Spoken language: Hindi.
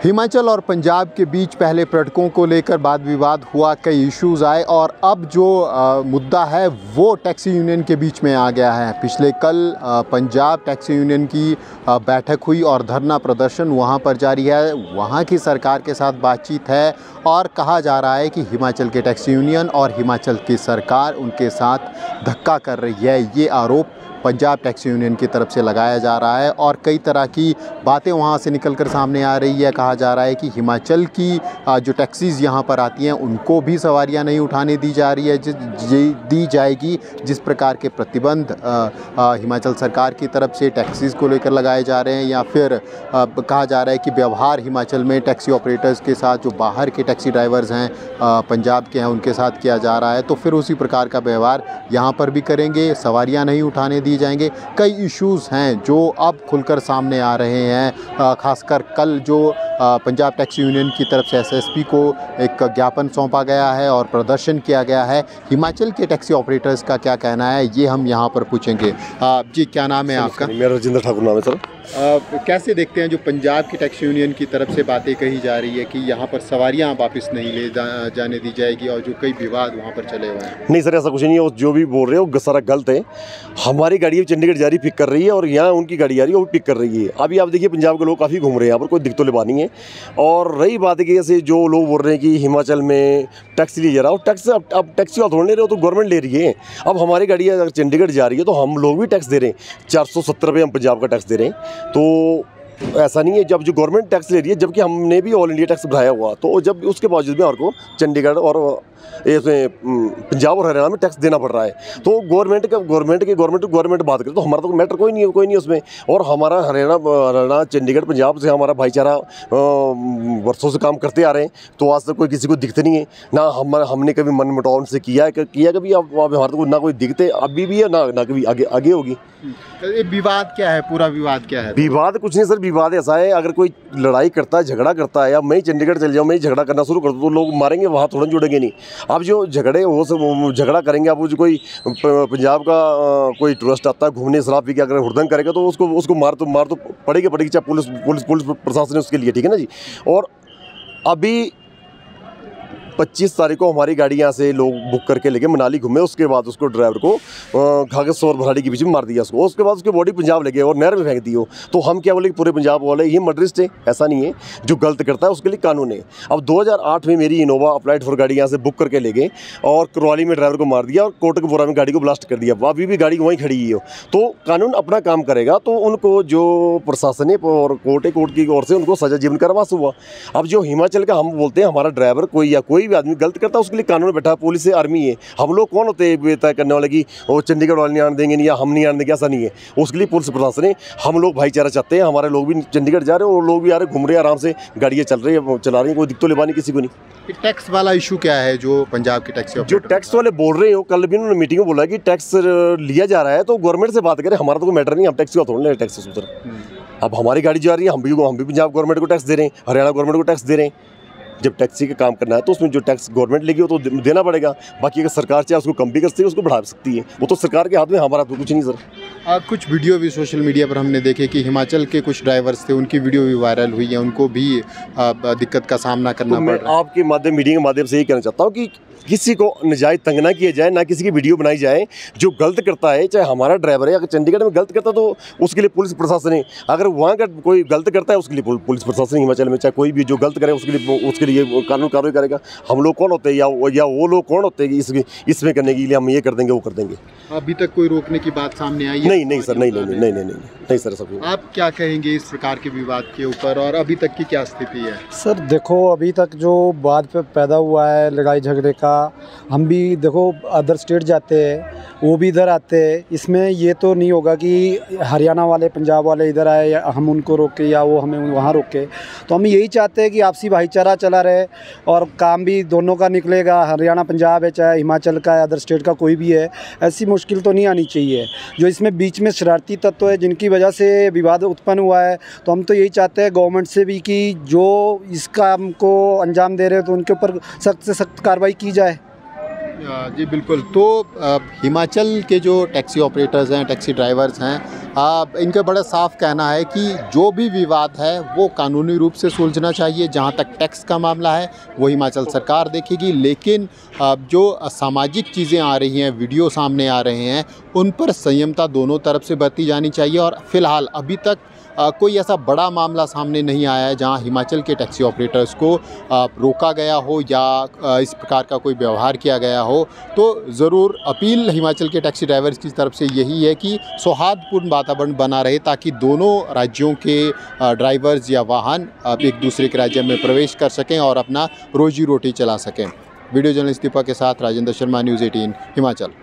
हिमाचल और पंजाब के बीच पहले पर्यटकों को लेकर वाद विवाद हुआ, कई इश्यूज़ आए और अब जो मुद्दा है वो टैक्सी यूनियन के बीच में आ गया है। पिछले कल पंजाब टैक्सी यूनियन की बैठक हुई और धरना प्रदर्शन वहां पर जारी है। वहां की सरकार के साथ बातचीत है और कहा जा रहा है कि हिमाचल के टैक्सी यूनियन और हिमाचल की सरकार उनके साथ धक्का कर रही है। ये आरोप पंजाब टैक्सी यूनियन की तरफ से लगाया जा रहा है और कई तरह की बातें वहां से निकलकर सामने आ रही है। कहा जा रहा है कि हिमाचल की जो टैक्सीज़ यहां पर आती हैं उनको भी सवारियां नहीं उठाने दी जा रही है, दी जाएगी। जिस प्रकार के प्रतिबंध हिमाचल सरकार की तरफ से टैक्सीज़ को लेकर लगाए जा रहे हैं, या फिर कहा जा रहा है कि व्यवहार हिमाचल में टैक्सी ऑपरेटर्स के साथ जो बाहर के टैक्सी ड्राइवर्स हैं पंजाब के हैं उनके साथ किया जा रहा है, तो फिर उसी प्रकार का व्यवहार यहाँ पर भी करेंगे, सवारियाँ नहीं उठाने दी जाएंगे। कई इश्यूज़ हैं जो अब खुलकर सामने आ रहे हैं। खासकर कल जो पंजाब टैक्सी यूनियन की तरफ से एसएसपी को एक ज्ञापन सौंपा गया है और प्रदर्शन किया गया है। हिमाचल के टैक्सी ऑपरेटर्स का क्या कहना है ये हम यहाँ पर पूछेंगे। जी, क्या नाम है आपका? मेरा राजेंद्र ठाकुर नाम है सर। कैसे देखते हैं जो पंजाब की टैक्सी यूनियन की तरफ से बातें कही जा रही है कि यहाँ पर सवारियाँ वापस नहीं ले जाने दी जाएगी और जो कई विवाद वहाँ पर चले हुए हैं? नहीं सर, ऐसा कुछ नहीं है। जो भी बोल रहे हो वो सारा गलत है। हमारी गाड़ी चंडीगढ़ जा रही पिक कर रही है और यहाँ उनकी गाड़ी आ रही है वो भी पिक कर रही है। अभी आप देखिए पंजाब के लोग काफ़ी घूम रहे हैं, यहाँ पर कोई दिक्कत तो लेवा नहीं है। और रही बात है कि जैसे जो लोग बोल रहे हैं कि हिमाचल में टैक्स लिया जा रहा हो, टैक्स अब टैक्सी वाला थोड़ा ले रहे हो तो गवर्नमेंट ले रही है। अब हमारी गाड़ी अगर चंडीगढ़ जा रही है तो हम लोग भी टैक्स दे रहे हैं। 470 रुपये हम पंजाब का टैक्स दे रहे हैं। तो ऐसा नहीं है जब जो गवर्नमेंट टैक्स ले रही है, जबकि हमने भी ऑल इंडिया टैक्स बढ़ाया हुआ, तो जब उसके बावजूद भी हमारे को चंडीगढ़ और इसमें पंजाब और हरियाणा में टैक्स देना पड़ रहा है। तो गवर्नमेंट बात करें तो हमारा तो मैटर कोई नहीं है उसमें। और हमारा हरियाणा चंडीगढ़ पंजाब से हमारा भाईचारा वर्षों से काम करते आ रहे हैं, तो आज तक कोई किसी को दिक्कत नहीं है ना। हमने कभी मन मुटाव से किया कभी। अब हमारे को ना कोई दिक्कत अभी भी है ना कभी आगे होगी। विवाद क्या है? पूरा विवाद क्या है? विवाद कुछ नहीं सर। विवाद ऐसा है, अगर कोई लड़ाई करता है, झगड़ा करता है, या मैं चंडीगढ़ चल जाऊँ, मैं झगड़ा करना शुरू कर दूँ तो लोग मारेंगे, वहाँ थोड़ा जुड़ेंगे नहीं। अब जो झगड़े वो सब झगड़ा करेंगे। अब जो कोई पंजाब का कोई टूरिस्ट आता है घूमने, शराब पी के अगर हुड़दंग करेगा तो उसको मार तो पड़ेगी, चाहे पुलिस प्रशासन है उसके लिए, ठीक है ना जी। और अभी 25 तारीख को हमारी गाड़ी यहाँ से लोग बुक करके लेके मनाली घूमे। उसके बाद उसको ड्राइवर को घाघस और भराड़ी के बीच में मार दिया उसको। उसके बाद उसकी बॉडी पंजाब लगे और नहर में फेंक दी हो। तो हम क्या बोले कि पूरे पंजाब वाले ये मर्डरिस्ट है? ऐसा नहीं है। जो गलत करता है उसके लिए कानून है। अब 2008 में मेरी इनोवा अप्लाइड फॉर गाड़ी यहाँ से बुक करके ले गए और करौली में ड्राइवर को मार दिया और कोटकपुरा में गाड़ी को ब्लास्ट कर दिया। अभी भी गाड़ी वहीं खड़ी हो, तो कानून अपना काम करेगा। तो उनको जो प्रशासन है और कोर्ट की ओर से उनको सजा जीवन कारावास हुआ। अब जो हिमाचल का हम बोलते हैं हमारा ड्राइवर कोई भी आदमी गलत करता है उसके लिए कानून बैठा, पुलिस है, आर्मी है। हम लोग कौन होते हैं तय करने वाले कि वो चंडीगढ़ वाले नहीं आने देंगे या हम नहीं आने देंगे? ऐसा नहीं है। उसके लिए पुलिस प्रशासन है। हम लोग भाईचारा चाहते हैं। हमारे लोग भी चंडीगढ़ जा रहे हैं और लोग भी आ रहे घूम रहे हैं, आराम से गाड़ियाँ चल रही है, चला रही है, कोई दिक्कत तो लेवानी किसी को नहीं। टैक्स वाला इशू क्या है जो पंजाब के टैक्सी जो टैक्स वाले बोल रहे हो? कल भी उन्होंने मीटिंग में बोला कि टैक्स लिया जा रहा है तो गवर्नमेंट से बात करें, हमारा तो कोई मैटर नहीं, हम टैक्स का थोड़ा ले टैक्स उधर। अब हमारी गाड़ी जा रही है, हम भी पंजाब गवर्नमेंट को टैक्स दे रहे हैं, हरियाणा गवर्नमेंट को टैक्स दे रहे हैं। जब टैक्सी का काम करना है तो उसमें जो टैक्स गवर्नमेंट लेगी वो तो देना पड़ेगा। बाकी अगर सरकार चाहे उसको कम भी कर सकती है, उसको बढ़ा सकती है, वो तो सरकार के हाथ में, हमारा तो कुछ नहीं सर। कुछ वीडियो भी सोशल मीडिया पर हमने देखे कि हिमाचल के कुछ ड्राइवर्स थे, उनकी वीडियो भी वायरल हुई है, उनको भी दिक्कत का सामना करना पड़ रहा है। आपके मीडिया के माध्यम से यही कहना चाहता हूँ कि किसी को नजायज़ तंग ना किया जाए, ना किसी की वीडियो बनाई जाए। जो गलत करता है, चाहे हमारा ड्राइवर है, अगर चंडीगढ़ में गलत करता है तो उसके लिए पुलिस प्रशासन है। अगर वहाँ का कोई गलत करता है उसके लिए पुलिस प्रशासन हिमाचल में, चाहे कोई भी जो गलत करे उसके लिए कानून कार्रवाई करेगा। हम लोग कौन होते हैं या वो लोग कौन होते हैं इसमें करने के लिए हम ये कर देंगे वो कर देंगे? अभी तक कोई रोकने की बात सामने आई है? नहीं सर, नहीं सर। सब आप क्या कहेंगे इस प्रकार के विवाद के ऊपर और अभी तक की क्या स्थिति है? सर देखो, अभी तक जो बात पैदा हुआ है लड़ाई झगड़े का, हम भी देखो अदर स्टेट जाते हैं, वो भी इधर आते हैं। इसमें ये तो नहीं होगा कि हरियाणा वाले पंजाब वाले इधर आए या हम उनको रोके या वो हमें वहाँ रोके। तो हम यही चाहते हैं कि आपसी भाईचारा चला रहे और काम भी दोनों का निकलेगा। हरियाणा पंजाब है, चाहे हिमाचल का है, अदर स्टेट का कोई भी है, ऐसी मुश्किल तो नहीं आनी चाहिए। जो इसमें बीच में शरारती तत्व है जिनकी वजह से विवाद उत्पन्न हुआ है, तो हम तो यही चाहते हैं गवर्नमेंट से भी कि जो इस काम को अंजाम दे रहे हैं तो उनके ऊपर सख्त से सख्त कार्रवाई की जाए। जी बिल्कुल। तो हिमाचल के जो टैक्सी ऑपरेटर्स हैं, टैक्सी ड्राइवर्स हैं, इनका बड़ा साफ कहना है कि जो भी विवाद है वो कानूनी रूप से सुलझना चाहिए। जहां तक टैक्स का मामला है वो हिमाचल सरकार देखेगी, लेकिन जो सामाजिक चीज़ें आ रही हैं, वीडियो सामने आ रहे हैं, उन पर संयमता दोनों तरफ से बरती जानी चाहिए। और फ़िलहाल अभी तक कोई ऐसा बड़ा मामला सामने नहीं आया है जहां हिमाचल के टैक्सी ऑपरेटर्स को रोका गया हो या इस प्रकार का कोई व्यवहार किया गया हो। तो ज़रूर अपील हिमाचल के टैक्सी ड्राइवर्स की तरफ से यही है कि सौहार्दपूर्ण वातावरण बना रहे, ताकि दोनों राज्यों के ड्राइवर्स या वाहन एक दूसरे के राज्य में प्रवेश कर सकें और अपना रोजी रोटी चला सकें। वीडियो जर्नलिस्ट दीपक के साथ राजेंद्र शर्मा, न्यूज़ 18 हिमाचल।